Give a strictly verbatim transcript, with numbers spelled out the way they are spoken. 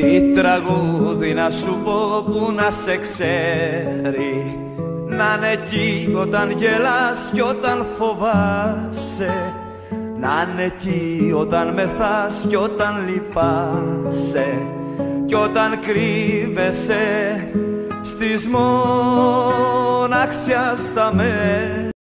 Τι τραγούδι να σου πω που να σε ξέρει, να είναι εκεί όταν γελάς κι όταν φοβάσαι, να είναι εκεί όταν μεθάς κι όταν λυπάσαι, κι όταν κρύβεσαι στις μοναξιάς τα μέρη.